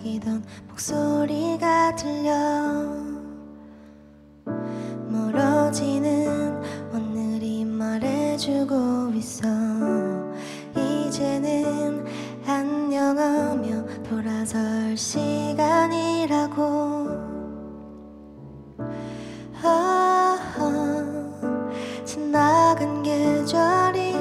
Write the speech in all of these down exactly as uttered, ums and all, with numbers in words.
반짝이던 목소리가 들려 멀어지는 오늘이 말해주고 있어. 이제는 안녕하며 돌아설 시간이라고. 아, 아, 지나간 계절이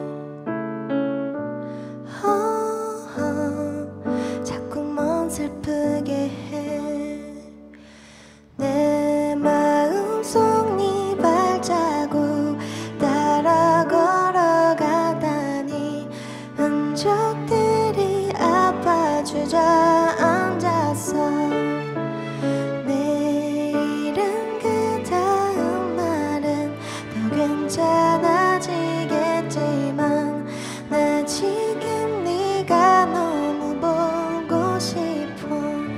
아, 아, 자꾸만 슬프게 해. 내 마음속 네 발자국 따라 걸어가다니 흔적들이 아파 주저앉았어. 내일은 그 다음 날은 더 괜찮아지겠지만 나 지금 네가 너무 보고 싶어.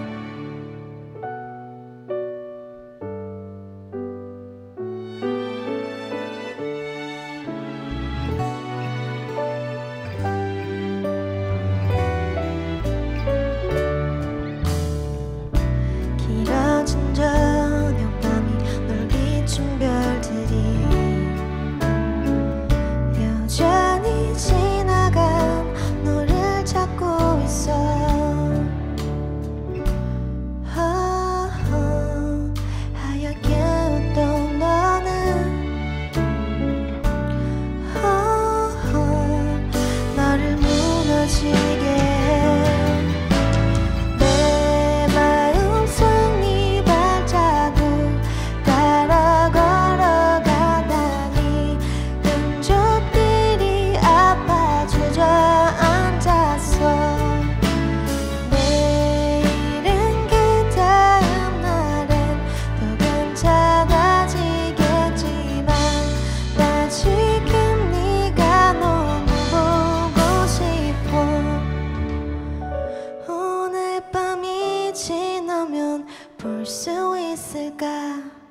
길어진 저녁밤이 널 비춘 별들이 여전히 지나간 너를 찾고 있어. 아, 아, 하얗게 웃던 너는 아, 아, 나를 무너지게 해. 내 마음속 네 발자국 따라 걸어가다니 흔적들이 아파 주저앉았어. 내일은 그 다음 날은 더 괜찮아지겠지만 나 지금 네가 너무 보고 싶어. 오늘 밤이 지나면 볼 수 있을까?